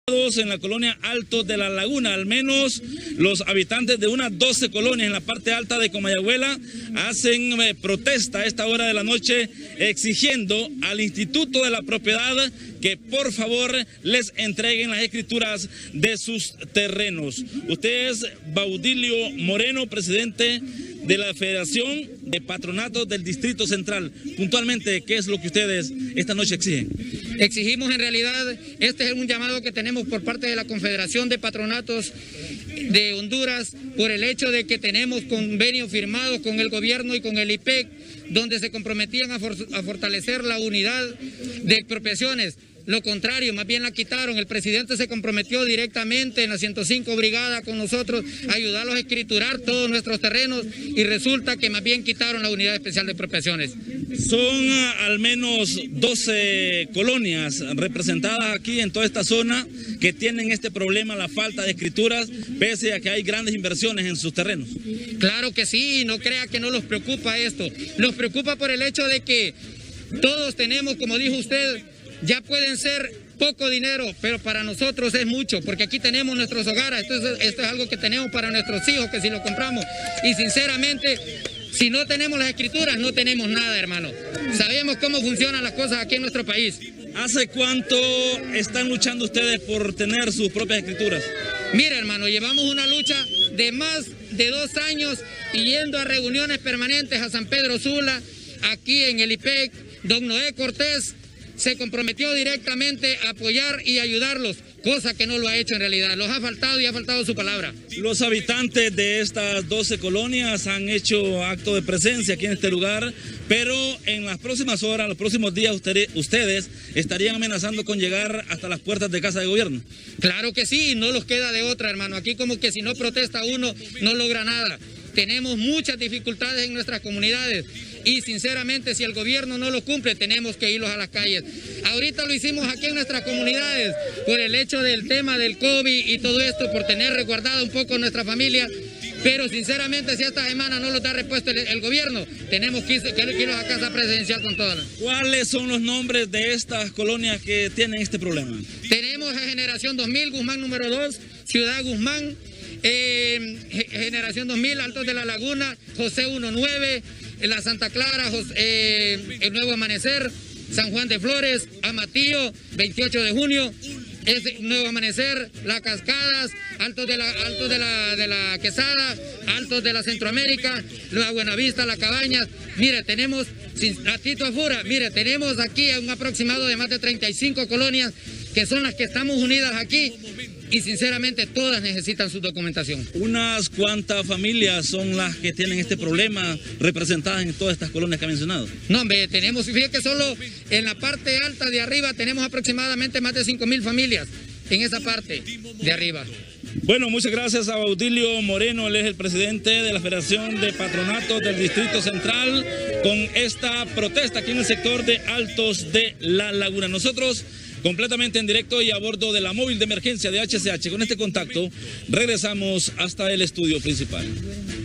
En la colonia Altos de la Laguna, al menos los habitantes de unas 12 colonias en la parte alta de Comayagüela hacen protesta a esta hora de la noche exigiendo al Instituto de la Propiedad que por favor les entreguen las escrituras de sus terrenos. Usted es Baudilio Moreno, presidente de la Federación de Patronatos del Distrito Central. Puntualmente, ¿qué es lo que ustedes esta noche exigen? Exigimos en realidad, este es un llamado que tenemos por parte de la Confederación de Patronatos de Honduras por el hecho de que tenemos convenios firmados con el gobierno y con el IPEC donde se comprometían a fortalecer la unidad de expropiaciones. Lo contrario, más bien la quitaron. El presidente se comprometió directamente en la 105 Brigada con nosotros a ayudarlos a escriturar todos nuestros terrenos y resulta que más bien quitaron la unidad especial de expropiaciones. Son al menos 12 colonias representadas aquí en toda esta zona que tienen este problema, la falta de escrituras, pese a que hay grandes inversiones en sus terrenos. Claro que sí, no crea que no los preocupa esto. Nos preocupa por el hecho de que todos tenemos, como dijo usted, ya pueden ser poco dinero, pero para nosotros es mucho, porque aquí tenemos nuestros hogares, esto es algo que tenemos para nuestros hijos, que si lo compramos, y sinceramente, si no tenemos las escrituras, no tenemos nada, hermano. Sabemos cómo funcionan las cosas aquí en nuestro país. ¿Hace cuánto están luchando ustedes por tener sus propias escrituras? Mira, hermano, llevamos una lucha de más de 2 años y yendo a reuniones permanentes a San Pedro Sula, aquí en el IPEC, don Noé Cortés se comprometió directamente a apoyar y ayudarlos, cosa que no lo ha hecho en realidad. Los ha faltado y ha faltado su palabra. Los habitantes de estas 12 colonias han hecho acto de presencia aquí en este lugar, pero en las próximas horas, los próximos días, ustedes estarían amenazando con llegar hasta las puertas de Casa de Gobierno. Claro que sí, no los queda de otra, hermano. Aquí como que si no protesta uno, no logra nada. Tenemos muchas dificultades en nuestras comunidades y sinceramente si el gobierno no lo cumple tenemos que irlos a las calles. Ahorita lo hicimos aquí en nuestras comunidades por el hecho del tema del COVID y todo esto, por tener resguardado un poco nuestra familia, pero sinceramente si esta semana no lo da respuesta el gobierno, tenemos que irlos a casa presidencial con todas. ¿Cuáles son los nombres de estas colonias que tienen este problema? Tenemos a Generación 2000, Guzmán número 2, Ciudad Guzmán, Generación 2000, Altos de la Laguna, José 19, La Santa Clara, el Nuevo Amanecer, San Juan de Flores, Amatillo, 28 de junio, Nuevo Amanecer, Las Cascadas, Altos de la Quesada, Altos de la Centroamérica, Nueva Buenavista, La Cabañas. Mire, tenemos, a Tito Afura, mire, tenemos aquí un aproximado de más de 35 colonias que son las que estamos unidas aquí. Y sinceramente todas necesitan su documentación. ¿Unas cuantas familias son las que tienen este problema representadas en todas estas colonias que ha mencionado? No, hombre, tenemos, fíjate que solo en la parte alta de arriba tenemos aproximadamente más de 5,000 familias en esa parte de arriba. Bueno, muchas gracias a Baudilio Moreno, él es el presidente de la Federación de Patronatos del Distrito Central, con esta protesta aquí en el sector de Altos de la Laguna. Nosotros completamente en directo y a bordo de la móvil de emergencia de HCH. Con este contacto regresamos hasta el estudio principal.